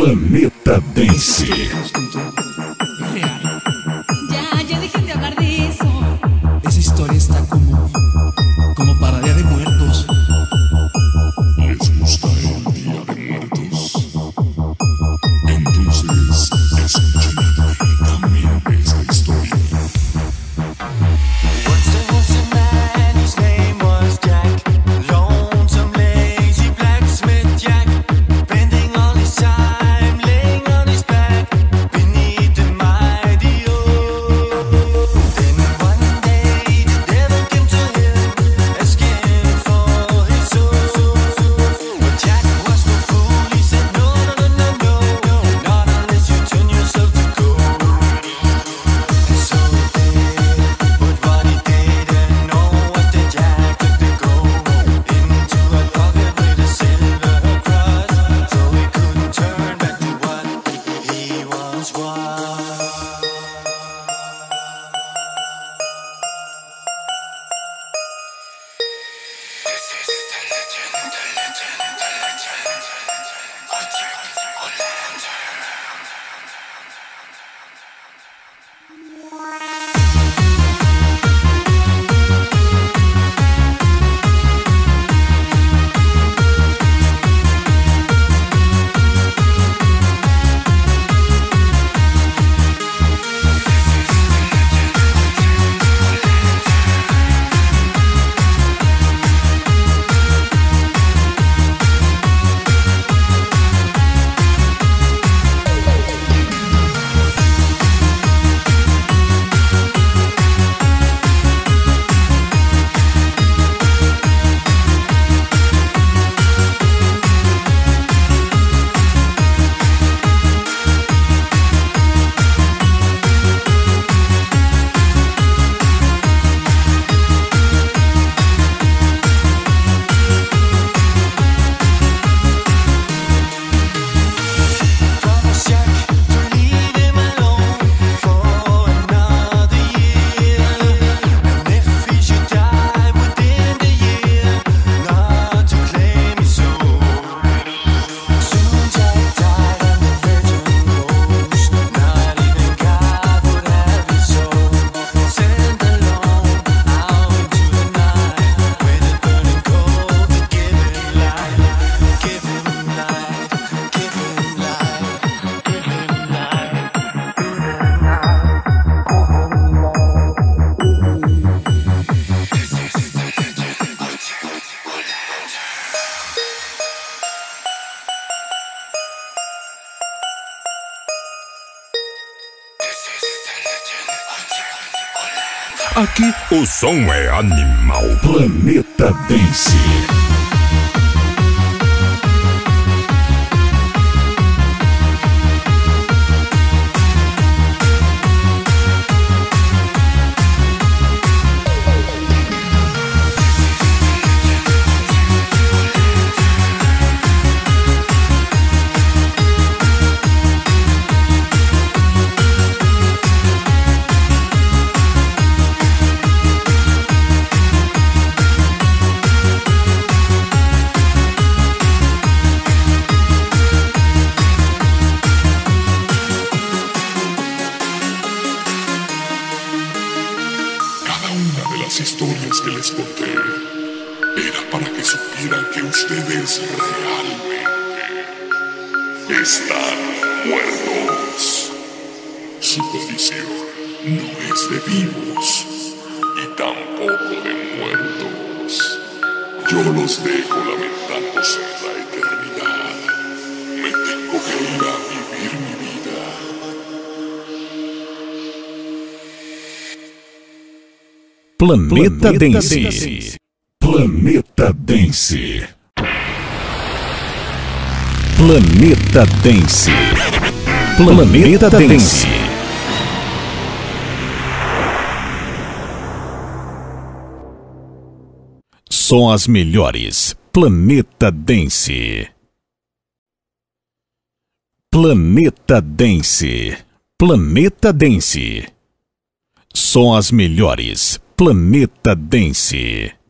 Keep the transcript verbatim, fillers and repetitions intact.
Planeta Dance. Ya, ya dejen de hablar de eso. Esa historia está como, como para Día de Muertos. ¿Les gusta el Día de Muertos? Entonces, escuchen atentamente esta historia. Aqui o som é animal. Planeta Dance. Las historias que les conté era para que supieran que ustedes realmente están muertos. Su condición no es de vivos y tampoco de muertos. Yo los dejo lamentándose en la eternidad. Me tengo que ir a vivir mi vida. Planeta, Planeta Dance. Dance. Planeta Dance. Planeta Dance. Planeta Dance. Só as melhores. Planeta Dance. Planeta Dance. Planeta Dance. Só as melhores. Planeta Dance.